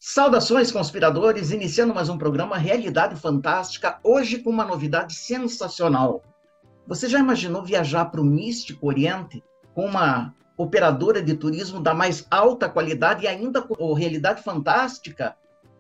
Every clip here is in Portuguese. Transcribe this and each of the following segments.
Saudações, conspiradores, iniciando mais um programa Realidade Fantástica, hoje com uma novidade sensacional. Você já imaginou viajar para o místico Oriente com uma operadora de turismo da mais alta qualidade e ainda com Realidade Fantástica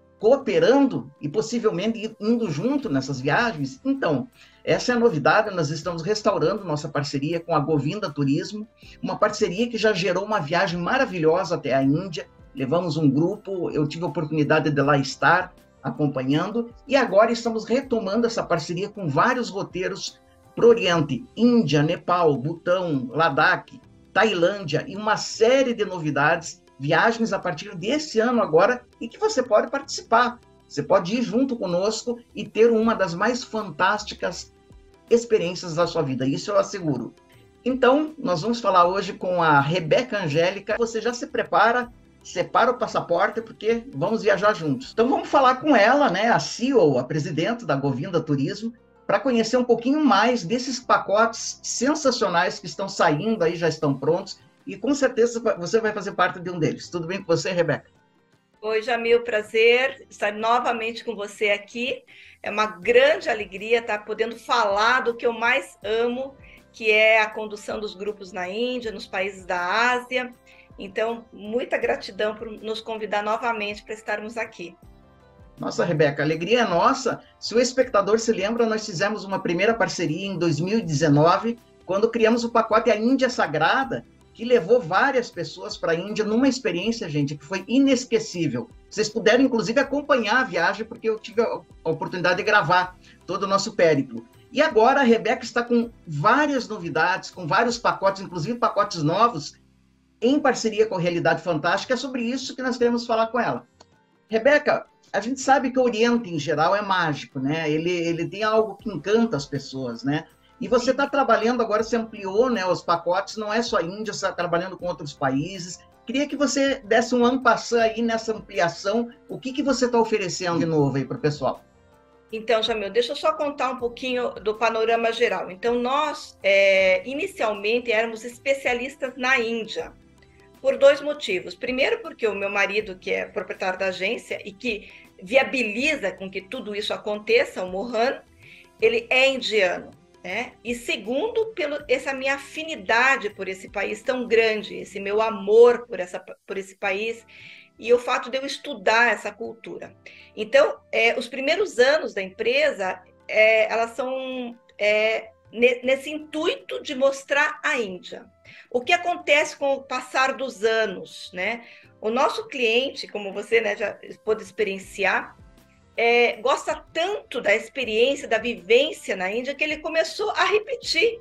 cooperando e possivelmente indo junto nessas viagens? Então, essa é a novidade. Nós estamos restaurando nossa parceria com a Govinda Turismo, uma parceria que já gerou uma viagem maravilhosa até a Índia. Levamos um grupo, eu tive a oportunidade de lá estar acompanhando, e agora estamos retomando essa parceria com vários roteiros para o Oriente, Índia, Nepal, Butão, Ladakh, Tailândia e uma série de novidades, viagens a partir desse ano agora, e que você pode participar. Você pode ir junto conosco e ter uma das mais fantásticas experiências da sua vida, isso eu asseguro. Então, nós vamos falar hoje com a Rebeca Angélica. Você já se prepara, separa o passaporte, porque vamos viajar juntos. Então vamos falar com ela, né, a CEO, a presidente da Govinda Turismo, para conhecer um pouquinho mais desses pacotes sensacionais que estão saindo aí, já estão prontos, e com certeza você vai fazer parte de um deles. Tudo bem com você, Rebeca? Oi, Jamil, prazer estar novamente com você aqui. É uma grande alegria estar podendo falar do que eu mais amo, que é a condução dos grupos na Índia, nos países da Ásia. Então, muita gratidão por nos convidar novamente para estarmos aqui. Nossa, Rebeca, a alegria é nossa. Se o espectador se lembra, nós fizemos uma primeira parceria em 2019, quando criamos o pacote A Índia Sagrada, que levou várias pessoas para a Índia numa experiência, gente, que foi inesquecível. Vocês puderam, inclusive, acompanhar a viagem, porque eu tive a oportunidade de gravar todo o nosso périplo. E agora a Rebeca está com várias novidades, com vários pacotes, inclusive pacotes novos, em parceria com a Realidade Fantástica. É sobre isso que nós queremos falar com ela. Rebeca, a gente sabe que o Oriente, em geral, é mágico, né? Ele tem algo que encanta as pessoas, né? E você está trabalhando agora, você ampliou, né, os pacotes, não é só a Índia, você está trabalhando com outros países. Queria que você desse um en passant aí nessa ampliação. O que você está oferecendo de novo aí para o pessoal? Então, Jamil, deixa eu só contar um pouquinho do panorama geral. Então, nós, inicialmente, éramos especialistas na Índia, por dois motivos. Primeiro, porque o meu marido, que é proprietário da agência e que viabiliza com que tudo isso aconteça, o Mohan, ele é indiano, né? E segundo, essa minha afinidade por esse país tão grande, esse meu amor por esse país e o fato de eu estudar essa cultura. Então, os primeiros anos da empresa, elas são nesse intuito de mostrar a Índia. O que acontece com o passar dos anos, né? O nosso cliente, como você, né, já pôde experienciar, gosta tanto da experiência, da vivência na Índia, que ele começou a repetir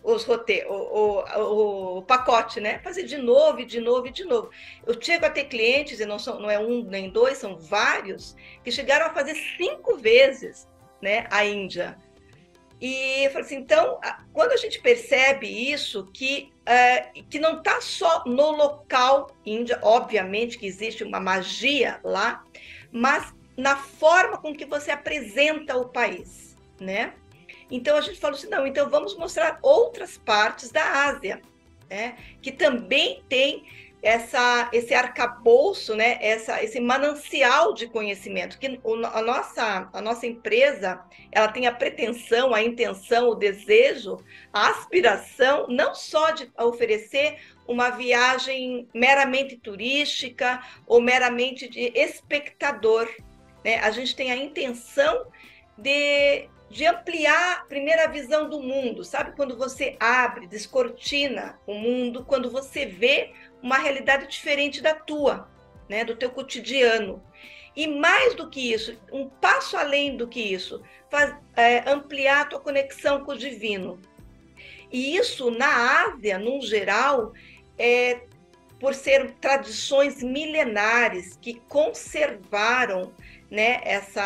o pacote, né? Fazer de novo, e de novo, e de novo. Eu chego a ter clientes, e não é um nem dois, são vários, que chegaram a fazer 5 vezes, né, a Índia. E eu falei assim, então, quando a gente percebe isso, que não está só no local Índia, obviamente que existe uma magia lá, mas na forma com que você apresenta o país, né? Então a gente falou assim, não, então vamos mostrar outras partes da Ásia, né? Que também tem esse arcabouço, né? Esse manancial de conhecimento, que a nossa empresa, ela tem a pretensão, a intenção, o desejo, a aspiração, não só de oferecer uma viagem meramente turística ou meramente de espectador, né? A gente tem a intenção de ampliar primeiro a visão do mundo, sabe? Quando você abre, descortina o mundo, quando você vê uma realidade diferente da tua, né? Do teu cotidiano. E mais do que isso, um passo além do que isso, ampliar a tua conexão com o divino. E isso, na Ásia, num geral, por ser tradições milenares que conservaram, né,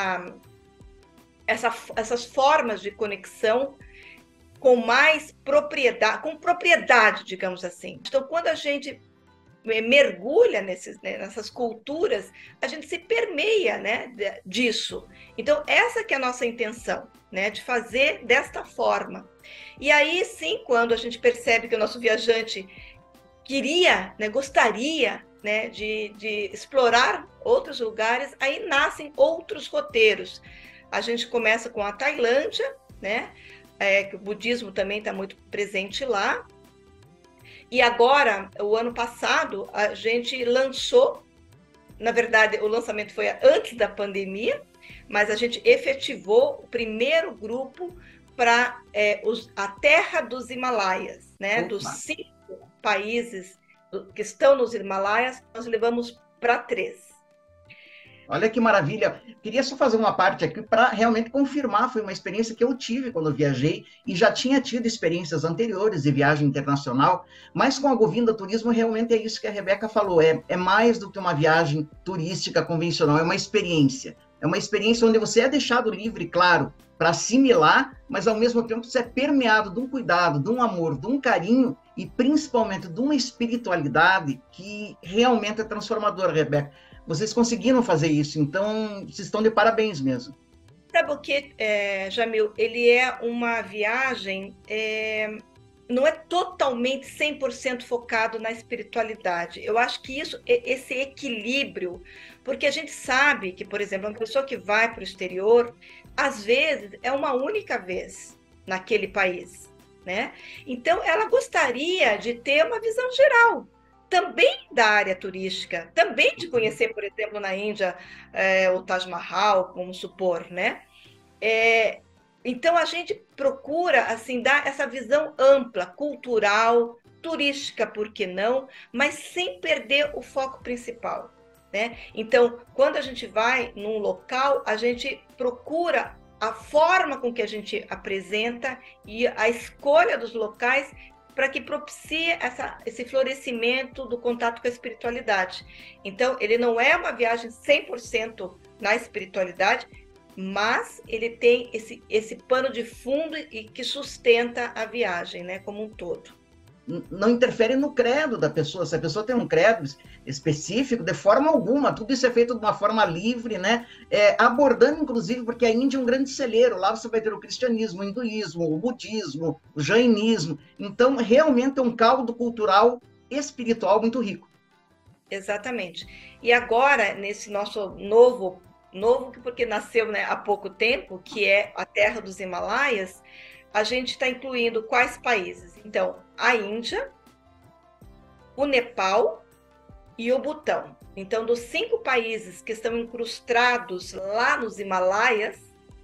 essas formas de conexão com mais propriedade, digamos assim. Então, quando a gente mergulha nessas culturas, a gente se permeia, né, disso. Então, essa que é a nossa intenção, né, de fazer desta forma. E aí, sim, quando a gente percebe que o nosso viajante queria, né, gostaria né, de explorar outros lugares, aí nascem outros roteiros. A gente começa com a Tailândia, né, que o budismo também está muito presente lá. E agora, o ano passado, a gente lançou, na verdade, o lançamento foi antes da pandemia, mas a gente efetivou o primeiro grupo para a Terra dos Himalaias, né? Opa. Dos 5 países que estão nos Himalaias, nós levamos para 3. Olha que maravilha. Queria só fazer uma parte aqui para realmente confirmar. Foi uma experiência que eu tive quando eu viajei e já tinha tido experiências anteriores de viagem internacional, mas com a Govinda Turismo realmente é isso que a Rebeca falou. É mais do que uma viagem turística convencional, é uma experiência. É uma experiência onde você é deixado livre, claro, para assimilar, mas ao mesmo tempo você é permeado de um cuidado, de um amor, de um carinho e principalmente de uma espiritualidade que realmente é transformadora, Rebeca. Vocês conseguiram fazer isso, então vocês estão de parabéns mesmo. Sabe o que, Jamil? Ele é uma viagem, não é totalmente 100% focado na espiritualidade. Eu acho que esse equilíbrio, porque a gente sabe que, por exemplo, uma pessoa que vai para o exterior, às vezes é uma única vez naquele país, né? Então, ela gostaria de ter uma visão geral, também da área turística, também de conhecer, por exemplo, na Índia, o Taj Mahal, vamos supor, né? Então, a gente procura, assim, dar essa visão ampla, cultural, turística, por que não, mas sem perder o foco principal, né? Então, quando a gente vai num local, a gente procura a forma com que a gente apresenta e a escolha dos locais para que propicie esse florescimento do contato com a espiritualidade. Então, ele não é uma viagem 100% na espiritualidade, mas ele tem esse pano de fundo e que sustenta a viagem, né, como um todo. Não interfere no credo da pessoa. Se a pessoa tem um credo específico, de forma alguma, tudo isso é feito de uma forma livre, né? Abordando, inclusive, porque a Índia é um grande celeiro. Lá você vai ter o cristianismo, o hinduísmo, o budismo, o jainismo. Então, realmente é um caldo cultural espiritual muito rico. Exatamente. E agora, nesse nosso novo porque nasceu, né, há pouco tempo, que é a Terra dos Himalaias, a gente está incluindo quais países? Então, a Índia, o Nepal e o Butão. Então, dos 5 países que estão incrustados lá nos Himalaias,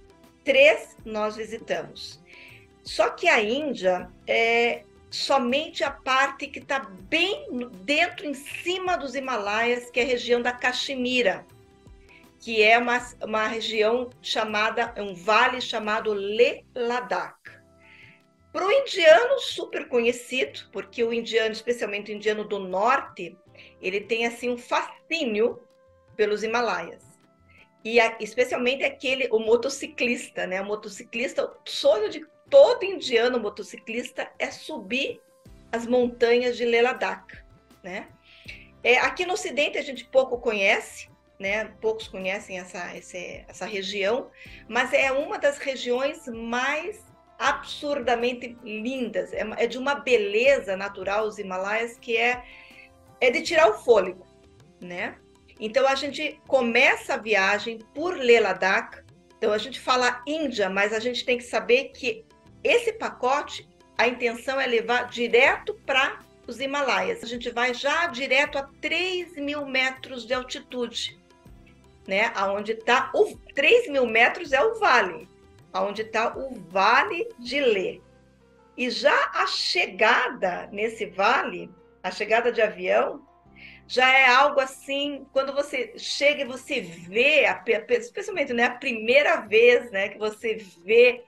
3 nós visitamos. Só que a Índia é somente a parte que está bem dentro, em cima dos Himalaias, que é a região da Caxemira, que é uma região chamada, um vale chamado Leh Ladakh. Para o indiano, super conhecido, porque o indiano, especialmente o indiano do norte, ele tem assim um fascínio pelos Himalaias. E especialmente o motociclista, né? O motociclista, o sonho de todo indiano motociclista é subir as montanhas de Leh Ladakh, né? Aqui no Ocidente a gente pouco conhece, né? Poucos conhecem essa região, mas é uma das regiões mais absurdamente lindas, é de uma beleza natural os Himalaias que é de tirar o fôlego, né? Então a gente começa a viagem por Leh Ladakh. Então a gente fala Índia, mas a gente tem que saber que esse pacote, a intenção é levar direto para os Himalaias. A gente vai já direto a 3.000 metros de altitude, né? Aonde está 3.000 metros é o vale, aonde está o Vale de Leh. E já a chegada nesse vale, a chegada de avião, já é algo assim, quando você chega e você vê, especialmente, né, a primeira vez, né, que você vê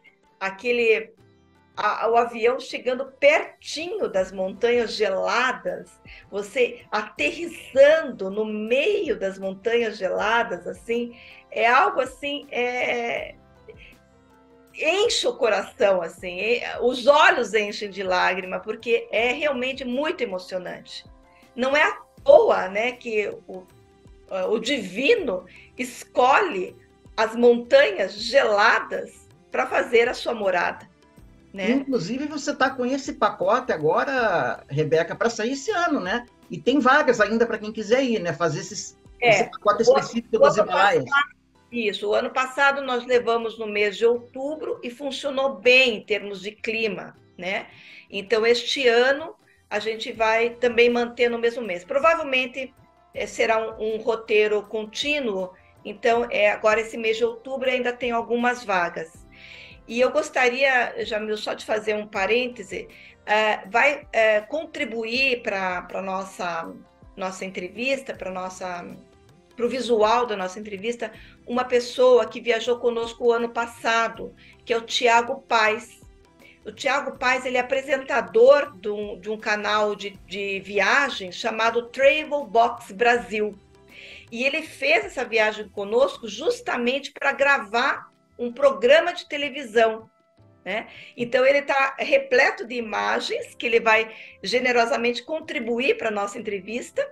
o avião chegando pertinho das montanhas geladas, você aterrissando no meio das montanhas geladas, assim, é algo assim, enche o coração, assim, os olhos enchem de lágrima, porque é realmente muito emocionante. Não é à toa, né, que o divino escolhe as montanhas geladas para fazer a sua morada, né? Inclusive, você está com esse pacote agora, Rebeca, para sair esse ano, né? E tem vagas ainda para quem quiser ir, né? Fazer esse pacote o, específico o dos ano Himalaias. Isso, o ano passado nós levamos no mês de outubro e funcionou bem em termos de clima, né? Então, este ano a gente vai também manter no mesmo mês. Provavelmente será um roteiro contínuo, então agora esse mês de outubro ainda tem algumas vagas. E eu gostaria, Jamil, só de fazer um parêntese, vai contribuir para a nossa entrevista, para o visual da nossa entrevista, uma pessoa que viajou conosco o ano passado, que é o Tiago Paes. O Tiago Paes, ele é apresentador de um canal de viagem chamado Travel Box Brasil. E ele fez essa viagem conosco justamente para gravar um programa de televisão, né? Então, ele está repleto de imagens que ele vai generosamente contribuir para a nossa entrevista,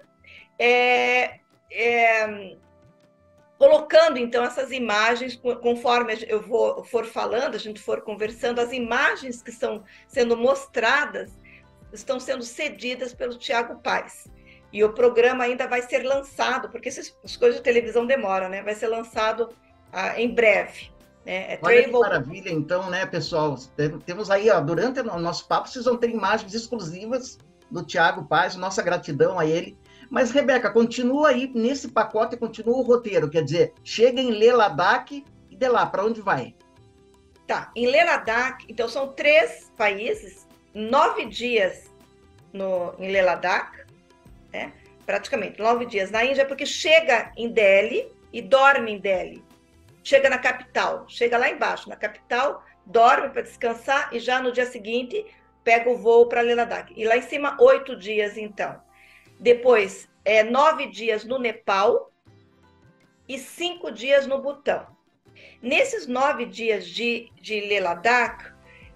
colocando, então, essas imagens, conforme eu for falando, a gente for conversando, as imagens que estão sendo mostradas estão sendo cedidas pelo Tiago Paes. E o programa ainda vai ser lançado, porque essas coisas de televisão demoram, né? Vai ser lançado em breve. Né? Olha que maravilha, então, né, pessoal? Temos aí, ó, durante o nosso papo, vocês vão ter imagens exclusivas do Tiago Paes, nossa gratidão a ele. Mas, Rebeca, continua aí nesse pacote, continua o roteiro, quer dizer, chega em Leh Ladakh e de lá, para onde vai? Tá, em Leh Ladakh, então são 3 países, 9 dias em Leh Ladakh, né? Praticamente 9 dias na Índia, porque chega em Delhi e dorme em Delhi. Chega na capital, chega lá embaixo, na capital, dorme para descansar e já no dia seguinte pega o voo para Leh Ladakh. E lá em cima, 8 dias, então. Depois, 9 dias no Nepal e 5 dias no Butão. Nesses 9 dias de Leh Ladakh,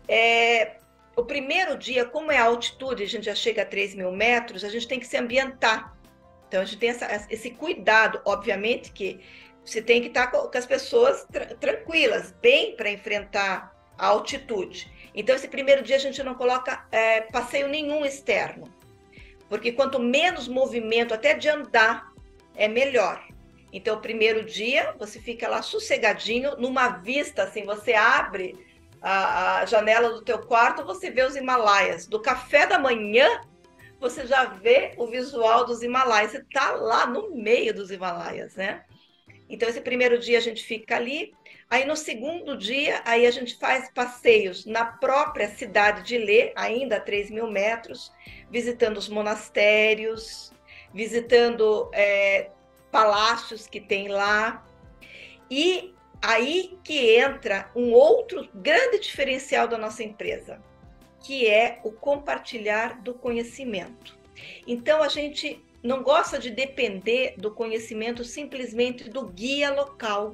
o primeiro dia, como é a altitude, a gente já chega a 3.000 metros, a gente tem que se ambientar. Então, a gente tem esse cuidado, obviamente, que você tem que estar com as pessoas tranquilas, bem para enfrentar a altitude. Então, esse primeiro dia a gente não coloca passeio nenhum externo, porque quanto menos movimento, até de andar, é melhor. Então, o primeiro dia, você fica lá sossegadinho, numa vista, assim, você abre a janela do teu quarto, você vê os Himalaias. Do café da manhã, você já vê o visual dos Himalaias. Você está lá no meio dos Himalaias, né? Então, esse primeiro dia a gente fica ali. Aí, no segundo dia, aí a gente faz passeios na própria cidade de Leh, ainda a 3.000 metros, visitando os monastérios, visitando palácios que tem lá. E aí que entra um outro grande diferencial da nossa empresa, que é o compartilhar do conhecimento. Então, a gente não gosta de depender do conhecimento simplesmente do guia local.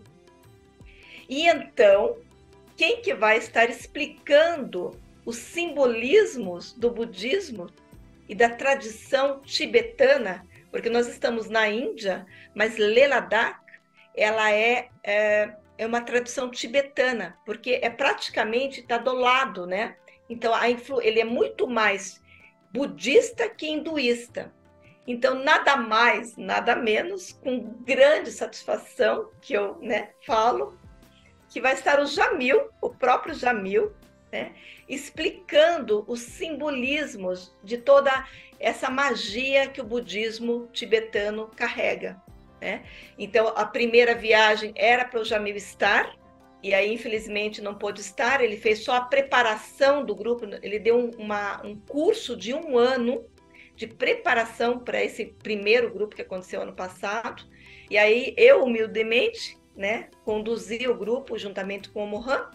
E então, quem que vai estar explicando os simbolismos do budismo e da tradição tibetana? Porque nós estamos na Índia, mas Leh Ladakh, ela é uma tradição tibetana, porque praticamente está do lado, né? Então, ele é muito mais budista que hinduísta. Então, nada mais, nada menos, com grande satisfação, que eu falo, que vai estar o Jamil, o próprio Jamil, né, explicando os simbolismos de toda essa magia que o budismo tibetano carrega. Né? Então, a primeira viagem era para o Jamil estar, e aí, infelizmente, não pôde estar. Ele fez só a preparação do grupo, ele deu um curso de 1 ano de preparação para esse primeiro grupo que aconteceu ano passado. E aí, eu, humildemente, conduzi o grupo juntamente com o Mohan.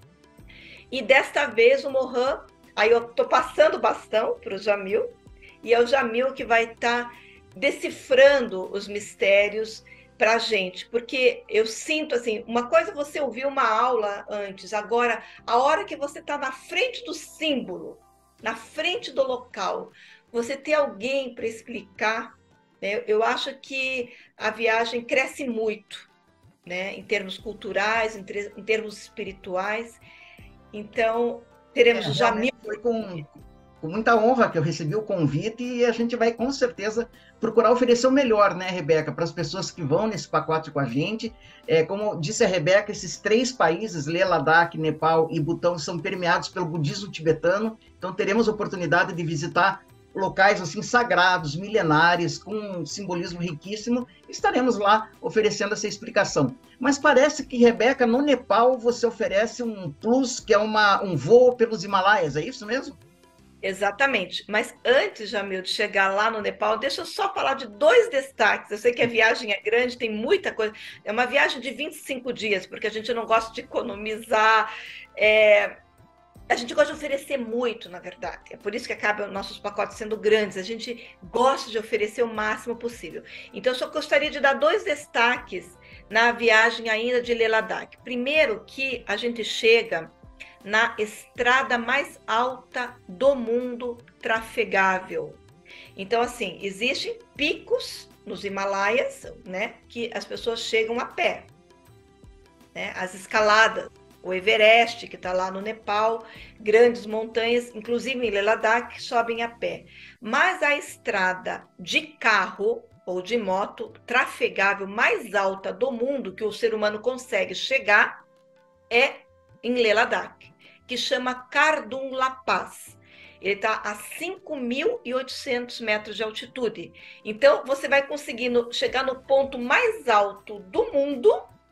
E desta vez, o Mohan, aí eu estou passando o bastão para o Jamil, e é o Jamil que vai estar decifrando os mistérios para a gente, porque eu sinto assim, uma coisa é você ouvir uma aula antes, agora, a hora que você está na frente do símbolo, na frente do local, você ter alguém para explicar, eu acho que a viagem cresce muito, em termos culturais, em termos espirituais. Então, teremos o Jamil. Foi com com muita honra que eu recebi o convite e a gente vai com certeza procurar oferecer o melhor, né, Rebeca, para as pessoas que vão nesse pacote com a gente. Como disse a Rebeca, esses 3 países, Leh, Ladakh, Nepal e Butão, são permeados pelo budismo tibetano, então teremos a oportunidade de visitar locais assim sagrados, milenares, com um simbolismo riquíssimo, estaremos lá oferecendo essa explicação. Mas parece que, Rebeca, no Nepal você oferece um plus, que é um voo pelos Himalaias, é isso mesmo? Exatamente. Mas antes, Jamil, de chegar lá no Nepal, deixa eu só falar de 2 destaques. Eu sei que a viagem é grande, tem muita coisa. É uma viagem de 25 dias, porque a gente não gosta de economizar. A gente gosta de oferecer muito, na verdade. É por isso que acabam nossos pacotes sendo grandes. A gente gosta de oferecer o máximo possível. Então, eu só gostaria de dar 2 destaques na viagem ainda de Leh Ladakh. Primeiro, que a gente chega na estrada mais alta do mundo trafegável. Então, assim, existem picos nos Himalaias, né, que as pessoas chegam a pé, né, as escaladas, o Everest, que está lá no Nepal, grandes montanhas, inclusive em Leh Ladakh, sobem a pé. Mas a estrada de carro ou de moto trafegável mais alta do mundo que o ser humano consegue chegar é em Leh Ladakh, que chama Kardung La Paz. Ele está a 5.800 metros de altitude. Então, você vai conseguir chegar no ponto mais alto do mundo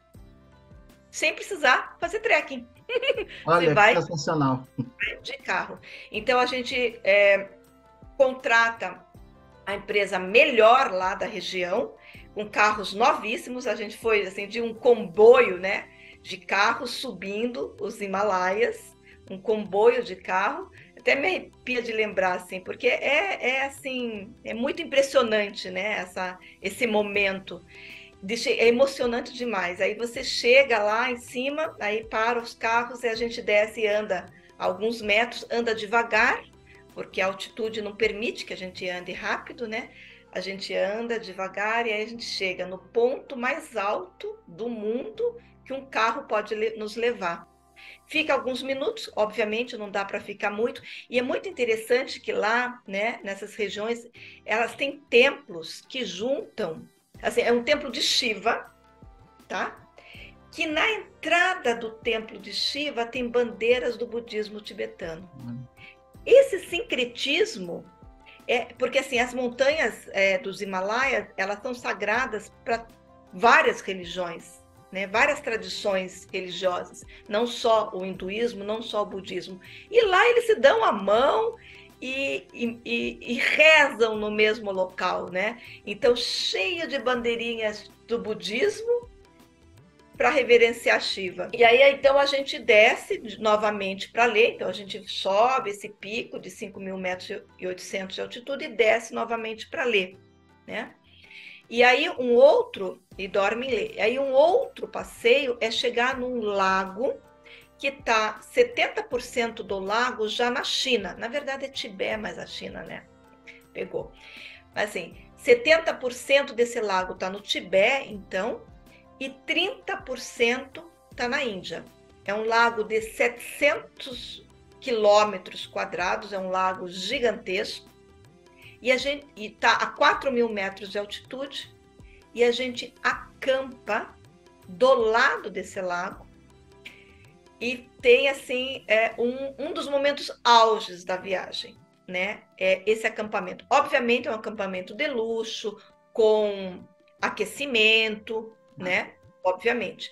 sem precisar fazer trekking. Olha, Você vai sensacional. de carro. Então, a gente contrata a empresa melhor lá da região, com carros novíssimos. A gente foi assim, de um comboio, né, de carros subindo os Himalaias, um comboio de carro. Até me arrepia de lembrar, assim, porque assim, é muito impressionante, né, esse momento. É emocionante demais. Aí você chega lá em cima, aí para os carros e a gente desce e anda alguns metros, anda devagar, porque a altitude não permite que a gente ande rápido, né? A gente anda devagar e aí a gente chega no ponto mais alto do mundo que um carro pode nos levar. Fica alguns minutos, obviamente não dá para ficar muito, e é muito interessante que lá, né, nessas regiões, elas têm templos que juntam, assim, é um templo de Shiva, tá? Que na entrada do templo de Shiva tem bandeiras do budismo tibetano. Esse sincretismo porque assim as montanhas dos Himalaias, elas são sagradas para várias religiões, né? Várias tradições religiosas, não só o hinduísmo, não só o budismo. E lá eles se dão a mão e rezam no mesmo local, né? Então, cheio de bandeirinhas do budismo para reverenciar Shiva. E aí, então, a gente desce novamente para Leh, então a gente sobe esse pico de 5.000 metros e 800 de altitude e desce novamente para Leh, né? E aí e dorme em Leh. Aí um outro passeio é chegar num lago que está 70% do lago já na China. Na verdade é Tibete, mas a China, né, pegou. Mas assim, 70% desse lago está no Tibete, então, e 30% está na Índia. É um lago de 700 quilômetros quadrados, é um lago gigantesco, e está a 4.000 metros de altitude, e a gente acampa do lado desse lago, e tem, assim, um dos momentos auges da viagem, né? É esse acampamento. Obviamente, é um acampamento de luxo, com aquecimento, né? Obviamente.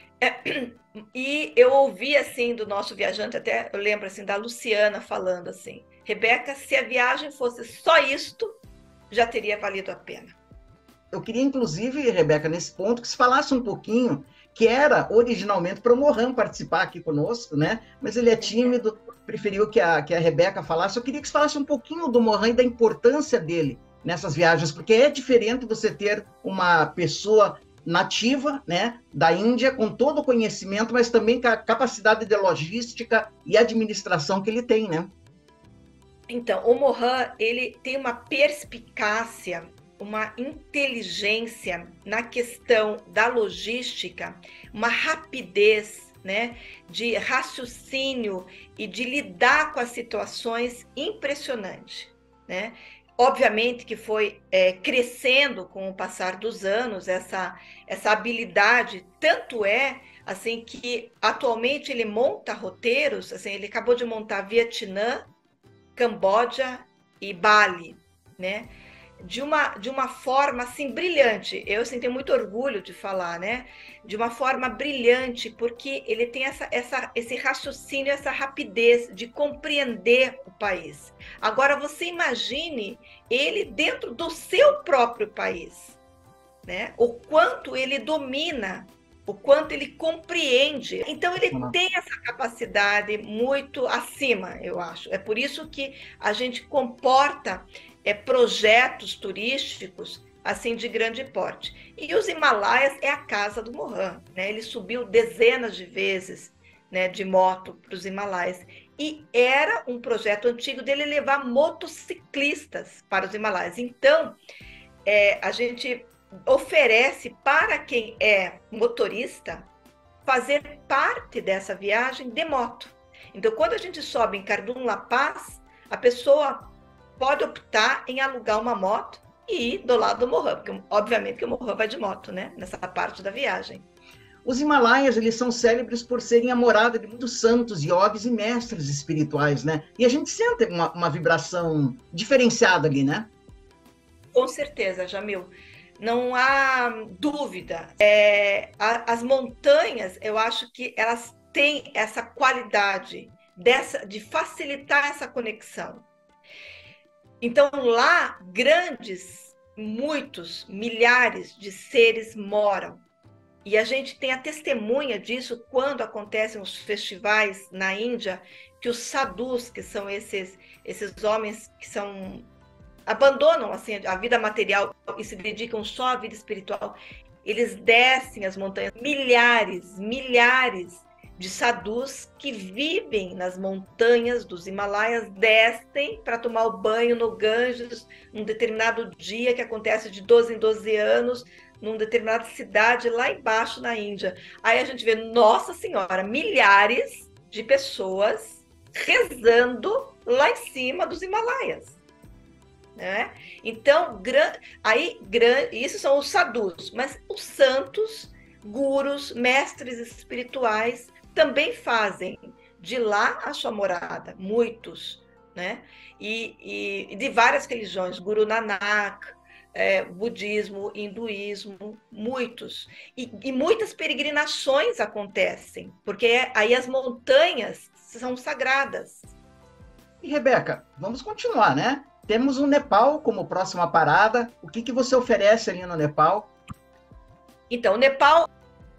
E eu ouvi, assim, do nosso viajante, até eu lembro, assim, da Luciana falando assim, Rebeca, se a viagem fosse só isto, já teria valido a pena. Eu queria, inclusive, Rebeca, nesse ponto, que se falasse um pouquinho, que era originalmente para o Mohan participar aqui conosco, né? Mas ele é tímido, preferiu que a Rebeca falasse. Eu queria que você falasse um pouquinho do Mohan e da importância dele nessas viagens, porque é diferente você ter uma pessoa nativa, né, da Índia, com todo o conhecimento, mas também com a capacidade de logística e administração que ele tem, né? Então, o Mohan, ele tem uma perspicácia, uma inteligência na questão da logística, uma rapidez né, de raciocínio e de lidar com as situações impressionante, né? Obviamente que foi crescendo com o passar dos anos essa habilidade, tanto é assim que atualmente ele monta roteiros, assim, ele acabou de montar Vietnã, Camboja e Bali, né? De uma forma assim brilhante. Eu assim, tenho muito orgulho de falar, né? De uma forma brilhante, porque ele tem esse raciocínio, essa rapidez de compreender o país. Agora você imagine ele dentro do seu próprio país, né? O quanto ele domina, o quanto ele compreende. Então ele tem essa capacidade muito acima, eu acho. É por isso que a gente comporta projetos turísticos assim de grande porte. E os Himalaias é a casa do Mohan, né? Ele subiu dezenas de vezes, né, de moto para os Himalaias. E era um projeto antigo dele levar motociclistas para os Himalaias. Então, a gente oferece para quem é motorista fazer parte dessa viagem de moto. Então, quando a gente sobe em Kardum La Paz, a pessoa pode optar em alugar uma moto e ir do lado do Mohan, porque obviamente que o Mohan vai de moto, né, nessa parte da viagem. Os Himalaias, eles são célebres por serem a morada de muitos santos, yogis e mestres espirituais, né? E a gente sente uma vibração diferenciada ali, né? Com certeza, Jamil. Não há dúvida. As montanhas, eu acho que elas têm essa qualidade de facilitar essa conexão. Então, lá, muitos, milhares de seres moram. E a gente tem a testemunha disso quando acontecem os festivais na Índia, que os sadhus, que são esses homens que abandonam assim, a vida material e se dedicam só à vida espiritual, eles descem as montanhas. Milhares de sadhus que vivem nas montanhas dos Himalaias descem para tomar o banho no Ganges, num determinado dia que acontece de 12 em 12 anos, numa determinada cidade lá embaixo na Índia. Aí a gente vê, nossa senhora, milhares de pessoas rezando lá em cima dos Himalaias. Né? Então, isso são os sadhus, mas os santos, gurus, mestres espirituais também fazem de lá a sua morada, muitos, né? E de várias religiões, Guru Nanak, budismo, hinduísmo, muitos. E muitas peregrinações acontecem, porque aí as montanhas são sagradas. E, Rebeca, vamos continuar, né? Temos o Nepal como próxima parada. O que você oferece ali no Nepal? Então, o Nepal,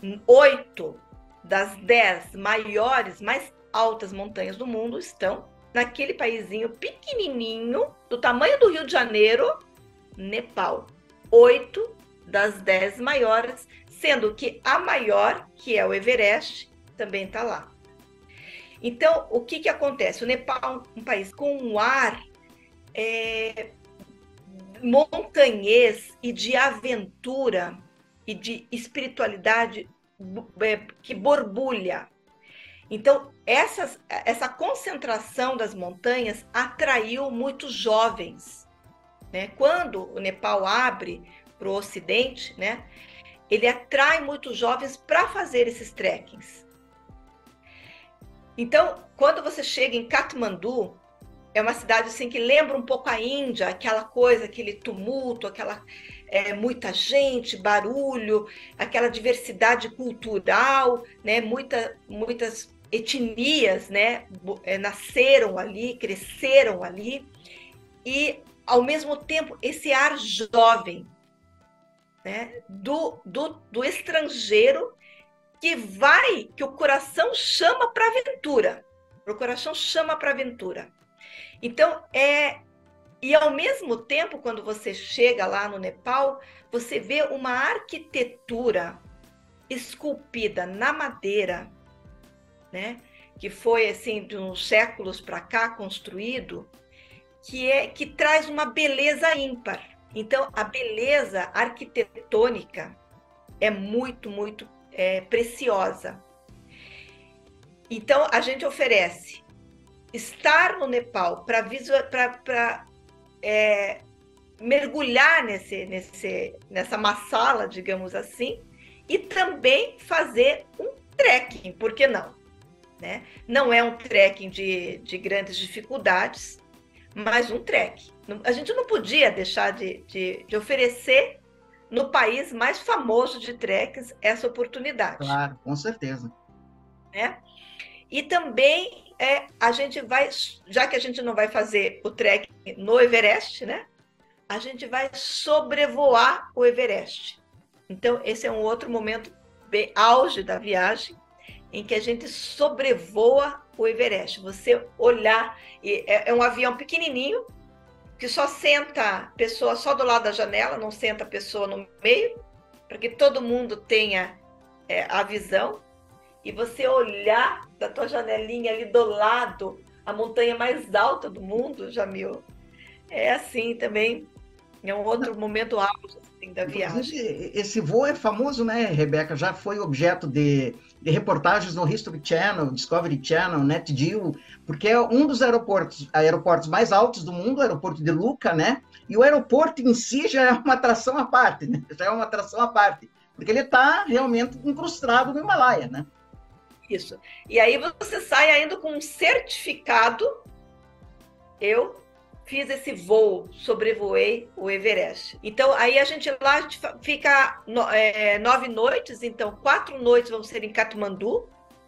8 das 10 maiores, mais altas montanhas do mundo estão naquele paísinho pequenininho, do tamanho do Rio de Janeiro, Nepal. 8 das 10 maiores, sendo que a maior, que é o Everest, também está lá. Então, o que acontece? O Nepal é um país com um ar montanhez e de aventura e de espiritualidade que borbulha. Então, essa concentração das montanhas atraiu muitos jovens, né? Quando o Nepal abre para o Ocidente, né, ele atrai muitos jovens para fazer esses trekkings. Então, quando você chega em Katmandu, é uma cidade assim que lembra um pouco a Índia, aquela coisa, aquele tumulto, muita gente, barulho, aquela diversidade cultural, né? Muitas etnias, né? Nasceram ali, cresceram ali, e ao mesmo tempo esse ar jovem, né? do estrangeiro que o coração chama para a aventura. O coração chama para a aventura. Então, e ao mesmo tempo, quando você chega lá no Nepal, você vê uma arquitetura esculpida na madeira, né? Que foi assim de uns séculos para cá construído, que traz uma beleza ímpar. Então, a beleza arquitetônica é muito, muito preciosa. Então, a gente oferece estar no Nepal para mergulhar nessa massala, digamos assim, e também fazer um trekking, por que não? Né? Não é um trekking de grandes dificuldades, mas um trekking. A gente não podia deixar de oferecer no país mais famoso de trekkings essa oportunidade. Claro, com certeza. Né? E também a gente vai, já que a gente não vai fazer o trekking no Everest, né? A gente vai sobrevoar o Everest. Então, esse é um outro momento bem auge da viagem, em que a gente sobrevoa o Everest. Você olhar, é um avião pequenininho, que só senta a pessoa só do lado da janela, não senta a pessoa no meio, para que todo mundo tenha a visão. E você olhar da tua janelinha ali do lado, a montanha mais alta do mundo, Jamil, é assim também, é um outro momento auge assim, da viagem. Inclusive, esse voo é famoso, né, Rebeca? Já foi objeto de reportagens no History Channel, Discovery Channel, NetGeo, porque é um dos aeroportos mais altos do mundo, o aeroporto de Lucca, né? E o aeroporto em si já é uma atração à parte, né? Já é uma atração à parte, porque ele está realmente incrustado no Himalaia, né? Isso. E aí você sai ainda com um certificado. Eu fiz esse voo, sobrevoei o Everest. Então, aí a gente fica 9 noites, então 4 noites vão ser em Katmandu,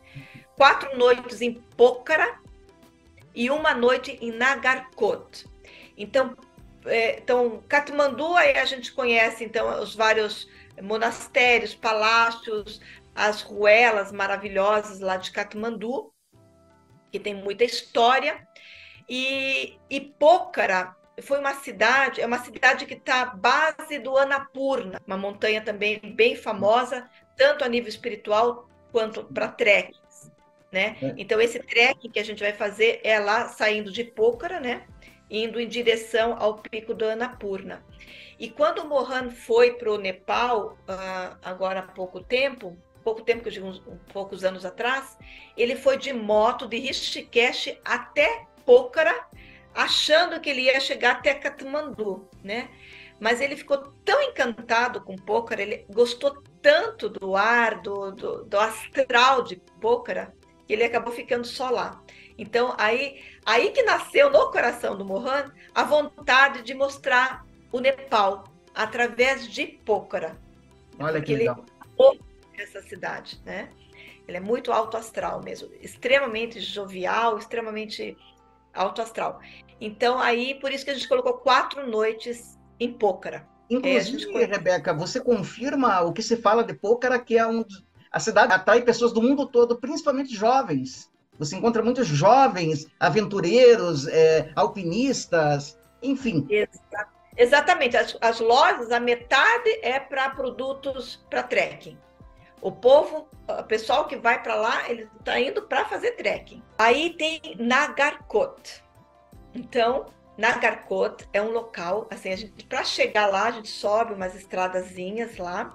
4 noites em Pokhara e 1 noite em Nagarkot. Então, Katmandu, aí a gente conhece então os vários monastérios, palácios, as ruelas maravilhosas lá de Katmandu, que tem muita história. E Pokhara foi uma cidade, é uma cidade que está à base do Annapurna, uma montanha também bem famosa, tanto a nível espiritual quanto para trekkings, né? Então, esse trekking que a gente vai fazer é lá saindo de Pokhara, né? Indo em direção ao pico do Annapurna. E quando o Mohan foi para o Nepal, agora há pouco tempo que eu digo poucos anos atrás, ele foi de moto de Rishikesh até Pokhara, achando que ele ia chegar até Katmandu, né? Mas ele ficou tão encantado com Pokhara, ele gostou tanto do ar, do astral de Pokhara, que ele acabou ficando só lá. Então, aí que nasceu no coração do Mohan a vontade de mostrar o Nepal através de Pokhara. Olha que legal. Essa cidade, né? Ele é muito alto astral mesmo, extremamente jovial, extremamente alto astral. Então, aí, por isso que a gente colocou 4 noites em Pokhara. Inclusive, Rebeca, você confirma o que se fala de Pokhara, que é a cidade atrai pessoas do mundo todo, principalmente jovens. Você encontra muitos jovens, aventureiros, alpinistas, enfim. Exatamente. As lojas, a metade é para produtos para trekking. O povo, o pessoal que vai para lá, ele está indo para fazer trekking. Aí tem Nagarkot. Então, Nagarkot é um local, assim, para chegar lá, a gente sobe umas estradazinhas lá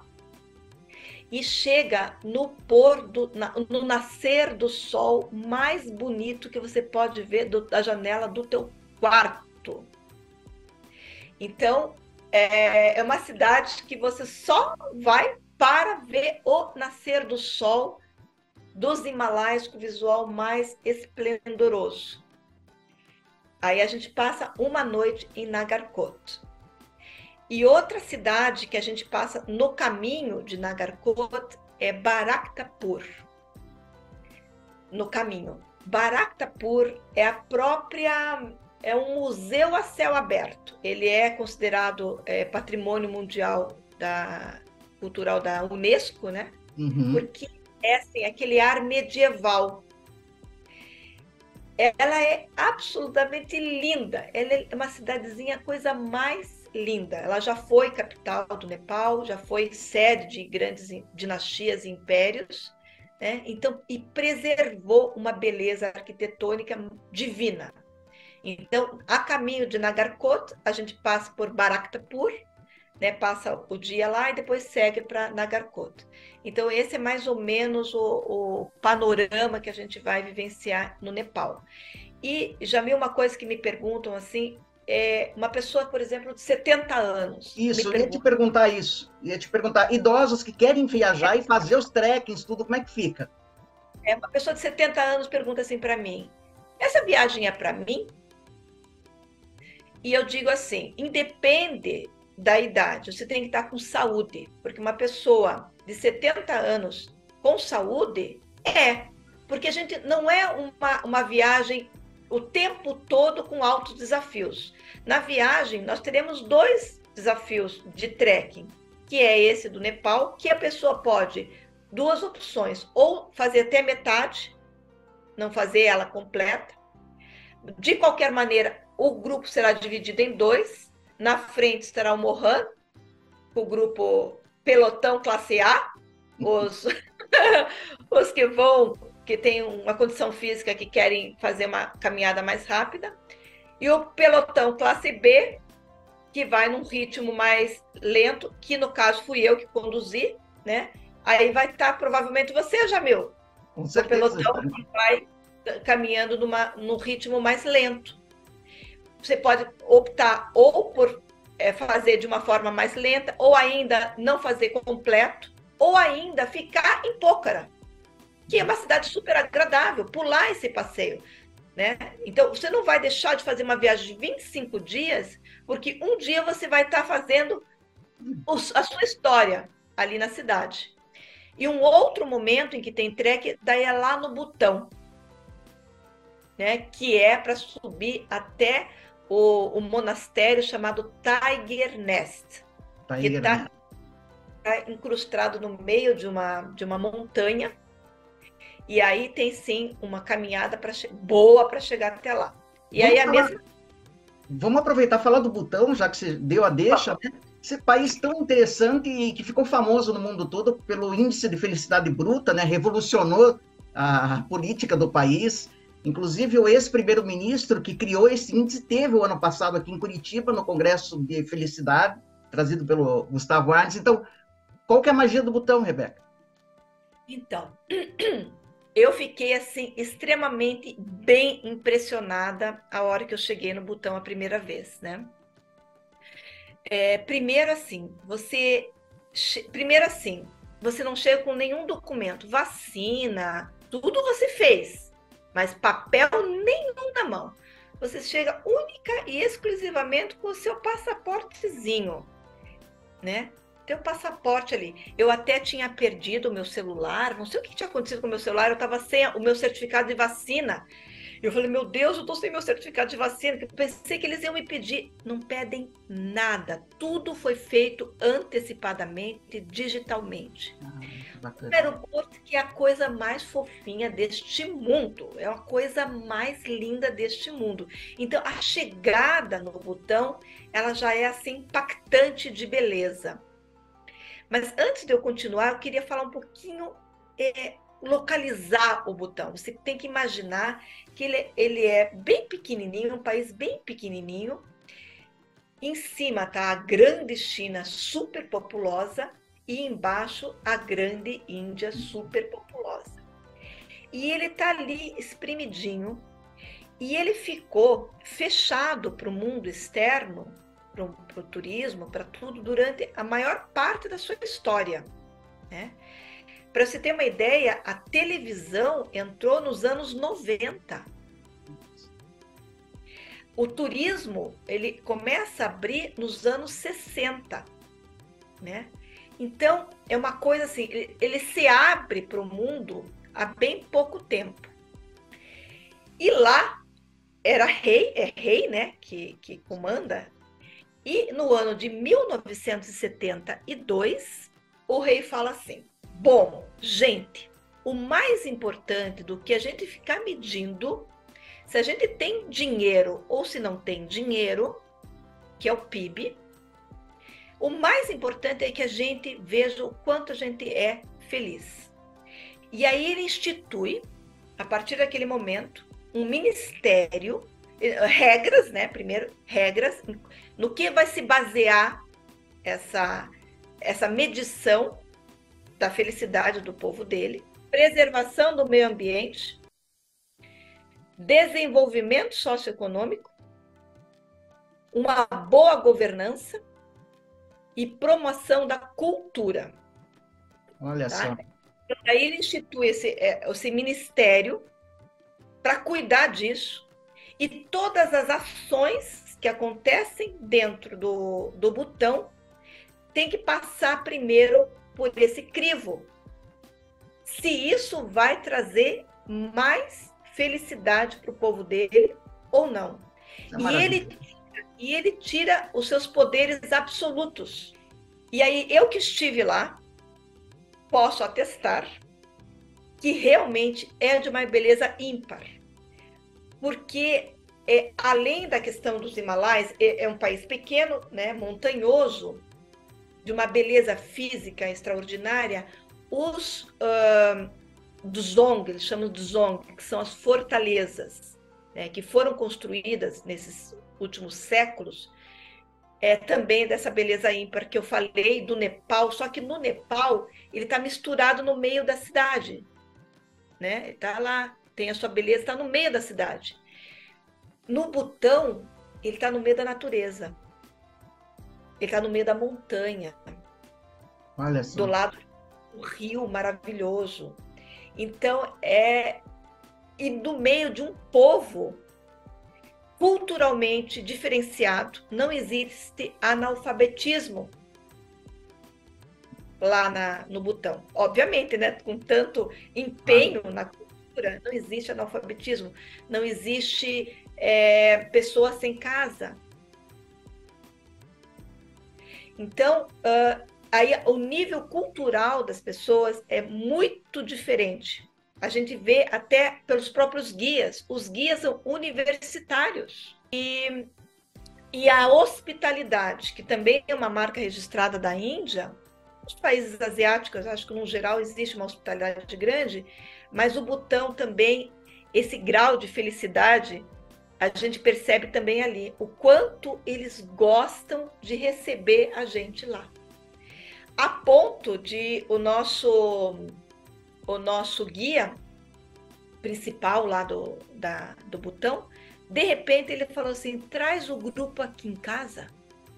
e chega no no nascer do sol mais bonito que você pode ver da janela do teu quarto. Então, é uma cidade que você só vai para ver o nascer do sol dos Himalaias com o visual mais esplendoroso. Aí a gente passa 1 noite em Nagarkot. E outra cidade que a gente passa no caminho de Nagarkot é Bharatapur. No caminho. Bharatapur é um museu a céu aberto. Ele é considerado patrimônio mundial cultural da Unesco, né? Uhum. Porque é assim, aquele ar medieval. Ela é absolutamente linda. Ela é uma cidadezinha, a coisa mais linda. Ela já foi capital do Nepal, já foi sede de grandes dinastias e impérios, né? Então, e preservou uma beleza arquitetônica divina. Então, a caminho de Nagarkot, a gente passa por Bharatapur, né? Passa o dia lá e depois segue para Nagarkot. Então, esse é mais ou menos o panorama que a gente vai vivenciar no Nepal. E já vi uma coisa que me perguntam assim, uma pessoa, por exemplo, de 70 anos, me Isso, eu ia te pergunta, perguntar isso. Ia te perguntar, idosos que querem viajar e fazer os trekkings, tudo, como é que fica? uma pessoa de 70 anos pergunta assim para mim, essa viagem é para mim? E eu digo assim, independe da idade, você tem que estar com saúde, porque uma pessoa de 70 anos com saúde porque a gente não é uma viagem o tempo todo com altos desafios. Na viagem, nós teremos 2 desafios de trekking, que é esse do Nepal, que a pessoa pode, 2 opções, ou fazer até metade, não fazer ela completa. De qualquer maneira, o grupo será dividido em 2. Na frente estará o Mohan, o grupo pelotão classe A, os, os que têm uma condição física que querem fazer uma caminhada mais rápida, e o pelotão classe B, que vai num ritmo mais lento, que no caso fui eu que conduzi, né? Aí vai estar provavelmente você, Jamil, Com o certeza. pelotão que vai caminhando num ritmo mais lento. Você pode optar ou por fazer de uma forma mais lenta, ou ainda não fazer completo, ou ainda ficar em Pokhara, que é uma cidade super agradável, pular esse passeio, né? Então, você não vai deixar de fazer uma viagem de 25 dias, porque um dia você vai estar fazendo a sua história ali na cidade. E um outro momento em que tem trek, daí é lá no Butão, né? Que é para subir até o monastério chamado Tiger Nest, que está incrustado no meio de uma montanha. E aí tem sim uma caminhada boa para chegar até lá. E aí Vamos aproveitar e falar do Butão, já que você deu a deixa, né? Esse país tão interessante e que ficou famoso no mundo todo pelo índice de felicidade bruta, né? Revolucionou a política do país. Inclusive, o ex-primeiro-ministro que criou esse índice teve o ano passado aqui em Curitiba, no Congresso de Felicidade, trazido pelo Gustavo Arnes. Então, qual que é a magia do Butão, Rebeca? Então, eu fiquei assim extremamente bem impressionada a hora que eu cheguei no Butão a primeira vez, né? Primeiro assim, você não chega com nenhum documento, vacina, tudo você fez, mas papel nenhum na mão. Você chega única e exclusivamente com o seu passaportezinho, né? Teu passaporte ali. Eu até tinha perdido o meu celular, não sei o que tinha acontecido com o meu celular, eu estava sem o meu certificado de vacina. Eu falei, meu Deus, eu estou sem meu certificado de vacina. Eu pensei que eles iam me pedir. Não pedem nada. Tudo foi feito antecipadamente, digitalmente. O aeroporto que é a coisa mais fofinha deste mundo. É a coisa mais linda deste mundo. Então, a chegada no Butão, ela já é assim impactante de beleza. Mas antes de eu continuar, eu queria falar um pouquinho, localizar o Butão. Você tem que imaginar que ele é bem pequenininho, um país bem pequenininho. Em cima está a grande China super populosa e embaixo a grande Índia super populosa. E ele está ali espremidinho e ele ficou fechado para o mundo externo, para o turismo, para tudo, durante a maior parte da sua história, né? Para você ter uma ideia, a televisão entrou nos anos 90. O turismo, ele começa a abrir nos anos 60, né? Então, é uma coisa assim, ele se abre para o mundo há bem pouco tempo. E lá era rei, né, que comanda. E no ano de 1972, o rei fala assim: bom, gente, o mais importante do que a gente ficar medindo se a gente tem dinheiro ou se não tem dinheiro, que é o PIB, o mais importante é que a gente veja o quanto a gente é feliz. E aí ele institui, a partir daquele momento, um ministério, regras, né? Primeiro, regras, no que vai se basear essa medição da felicidade do povo dele, preservação do meio ambiente, desenvolvimento socioeconômico, uma boa governança e promoção da cultura. Olha só. Aí ele institui esse ministério para cuidar disso, e todas as ações que acontecem dentro do Butão tem que passar primeiro por esse crivo. Se isso vai trazer mais felicidade para o povo dele ou não. E ele tira os seus poderes absolutos. E aí, eu que estive lá, posso atestar que realmente é de uma beleza ímpar. Porque, além da questão dos Himalaias, é um país pequeno, né, montanhoso, de uma beleza física extraordinária. Os dzong, eles chamam de dzong, que são as fortalezas, né, que foram construídas nesses últimos séculos, também dessa beleza ímpar que eu falei do Nepal, só que no Nepal ele está misturado no meio da cidade, né? Ele está lá, tem a sua beleza, está no meio da cidade. No Butão, ele está no meio da natureza, ele está no meio da montanha, olha só, do lado do rio maravilhoso. Então, e no meio de um povo culturalmente diferenciado, não existe analfabetismo lá no Butão. Obviamente, né, com tanto empenho na cultura, não existe analfabetismo, não existe pessoa sem casa. Então, aí o nível cultural das pessoas é muito diferente. A gente vê até pelos próprios guias. Os guias são universitários. E a hospitalidade, que também é uma marca registrada da Índia, os países asiáticos, acho que no geral existe uma hospitalidade grande, mas o Butão também, esse grau de felicidade, a gente percebe também ali, o quanto eles gostam de receber a gente lá. A ponto de o nosso guia principal lá do Butão, de repente ele falou assim, traz o grupo aqui em casa.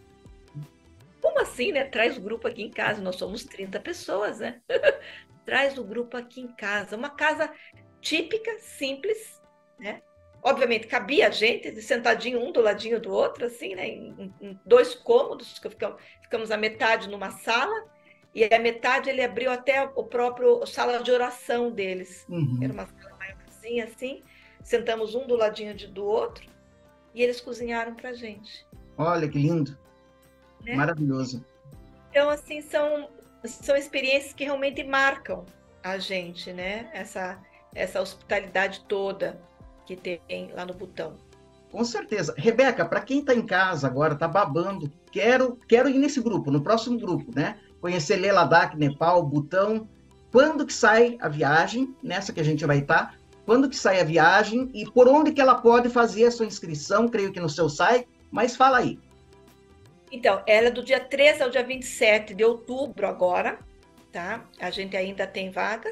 Como assim, né? Traz o grupo aqui em casa, nós somos 30 pessoas, né? Traz o grupo aqui em casa, uma casa típica, simples, né? Obviamente cabia a gente sentadinho um do ladinho do outro, assim, né? Em 2 cômodos, que ficamos a metade numa sala, e a metade ele abriu até o próprio sala de oração deles. Era uma sala maiorzinha assim, sentamos um do ladinho do outro, e eles cozinharam pra gente. Olha que lindo, né? Maravilhoso. Então, assim, são experiências que realmente marcam a gente, né? Essa hospitalidade toda que tem lá no Butão. Com certeza. Rebeca, para quem está em casa agora, está babando, quero ir nesse grupo, no próximo grupo, né? Conhecer Leh Ladakh, Nepal, Butão. Quando que sai a viagem, nessa que a gente vai estar? Quando que sai a viagem e por onde que ela pode fazer a sua inscrição? Creio que no seu site, mas fala aí. Então, ela é do dia 13 ao dia 27 de outubro agora, tá? A gente ainda tem vagas.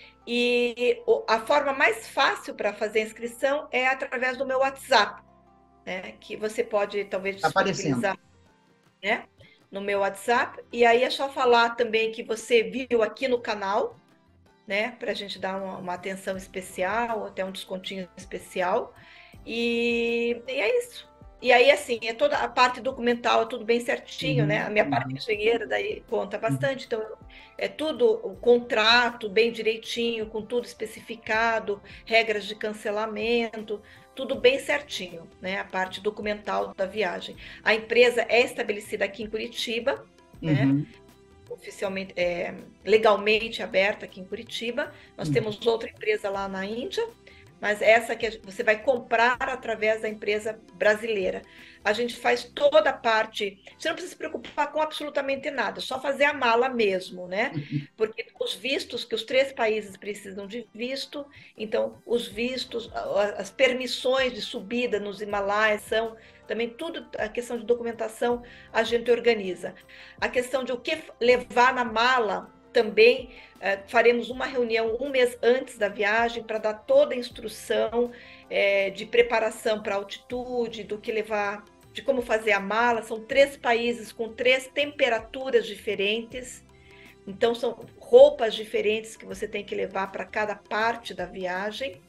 E a forma mais fácil para fazer a inscrição é através do meu WhatsApp, né? Que você pode talvez disponibilizar, né? No meu WhatsApp. E aí é só falar também que você viu aqui no canal, né? Para a gente dar uma atenção especial, até um descontinho especial. E é isso. E aí, assim, toda a parte documental, é tudo bem certinho, né? A minha parte de engenheira daí conta bastante. Então, é tudo, o contrato bem direitinho, com tudo especificado, regras de cancelamento, tudo bem certinho, né? A parte documental da viagem. A empresa é estabelecida aqui em Curitiba, né? Oficialmente, legalmente aberta aqui em Curitiba. Nós temos outra empresa lá na Índia, mas essa que você vai comprar através da empresa brasileira. A gente faz toda a parte, você não precisa se preocupar com absolutamente nada, só fazer a mala mesmo, né? Porque os vistos, que os 3 países precisam de visto, então os vistos, as permissões de subida nos Himalaias são também tudo, a questão de documentação a gente organiza. A questão de o que levar na mala também, faremos uma reunião um mês antes da viagem para dar toda a instrução de preparação para altitude, do que levar, de como fazer a mala. São 3 países com 3 temperaturas diferentes, então são roupas diferentes que você tem que levar para cada parte da viagem.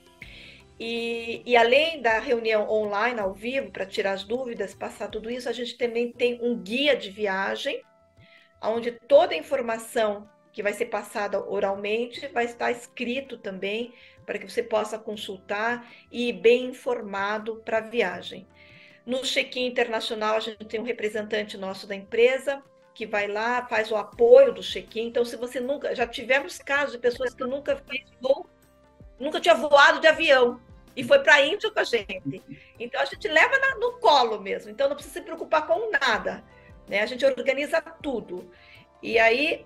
E além da reunião online, ao vivo, para tirar as dúvidas, passar tudo isso, a gente também tem um guia de viagem, onde toda a informação que vai ser passada oralmente vai estar escrito também, para que você possa consultar e ir bem informado para a viagem. No check-in internacional, a gente tem um representante nosso da empresa, que vai lá, faz o apoio do check-in. Então, se você nunca... Já tivemos casos de pessoas que nunca fez voo, nunca tinha voado de avião, e foi para a Índia com a gente. Então, a gente leva no colo mesmo. Então, não precisa se preocupar com nada, né? A gente organiza tudo. E aí,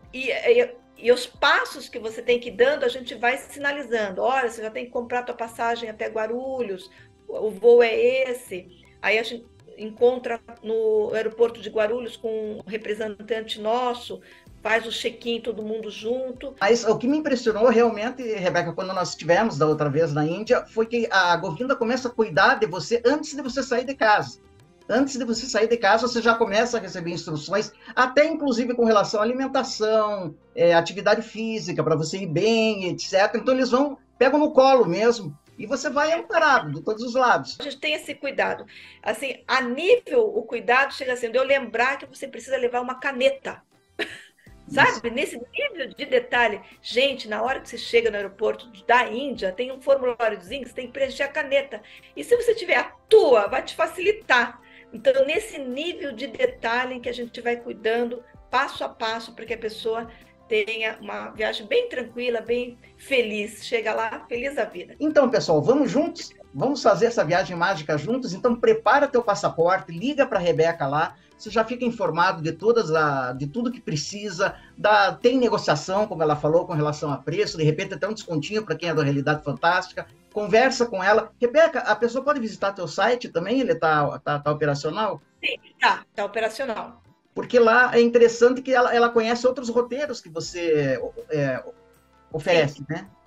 e os passos que você tem que ir dando, a gente vai sinalizando. Olha, você já tem que comprar a tua passagem até Guarulhos, o voo é esse. Aí a gente encontra no aeroporto de Guarulhos com um representante nosso, faz o check-in todo mundo junto. Mas o que me impressionou realmente, Rebeca, quando nós estivemos da outra vez na Índia, foi que a Govinda começa a cuidar de você antes de você sair de casa. Antes de você sair de casa, você já começa a receber instruções, até inclusive com relação à alimentação, atividade física, para você ir bem, etc. Então eles pegam no colo mesmo, e você vai amparado de todos os lados. A gente tem esse cuidado. Assim, a nível, o cuidado chega assim, de eu lembrar que você precisa levar uma caneta. Sabe? Isso. Nesse nível de detalhe. Gente, na hora que você chega no aeroporto da Índia, tem um formuláriozinho que você tem que preencher a caneta. E se você tiver a tua, vai te facilitar. Então, nesse nível de detalhe em que a gente vai cuidando passo a passo para que a pessoa tenha uma viagem bem tranquila, bem feliz. Chega lá, feliz da vida. Então, pessoal, vamos juntos? Vamos fazer essa viagem mágica juntos? Então, prepara teu passaporte, liga para a Rebeca lá, você já fica informado de tudo que precisa, tem negociação, como ela falou, com relação a preço, de repente até um descontinho para quem é da Realidade Fantástica, conversa com ela. Rebeca, a pessoa pode visitar teu site também? Ele tá operacional? Sim, tá operacional. Porque lá é interessante que ela conhece outros roteiros que você oferece, sim, né?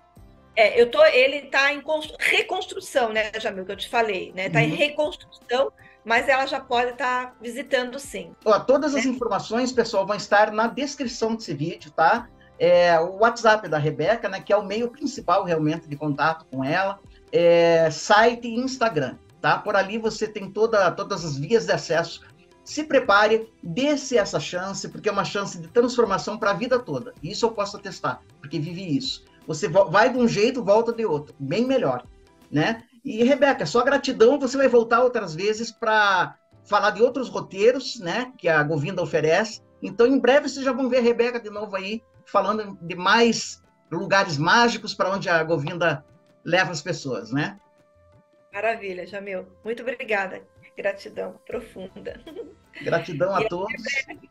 Ele está em reconstrução, né, Jamil, que eu te falei, né? Está em reconstrução, mas ela já pode estar visitando, sim. Todas as informações, pessoal, vão estar na descrição desse vídeo, tá? O WhatsApp da Rebeca, né, que é o meio principal, realmente, de contato com ela, site e Instagram, tá? Por ali você tem todas as vias de acesso. Se prepare, dê-se essa chance, porque é uma chance de transformação para a vida toda. Isso eu posso atestar, porque vivi isso. Você vai de um jeito, volta de outro, bem melhor, né? E, Rebeca, só gratidão, você vai voltar outras vezes para falar de outros roteiros, né, que a Govinda oferece. Então, em breve, vocês já vão ver a Rebeca de novo aí, falando de mais lugares mágicos para onde a Govinda leva as pessoas, né? Maravilha, Jamil. Muito obrigada. Gratidão profunda. Gratidão a todos.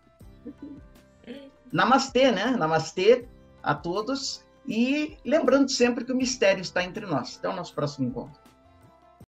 Namastê, né? Namastê a todos. E lembrando sempre que o mistério está entre nós. Até o nosso próximo encontro.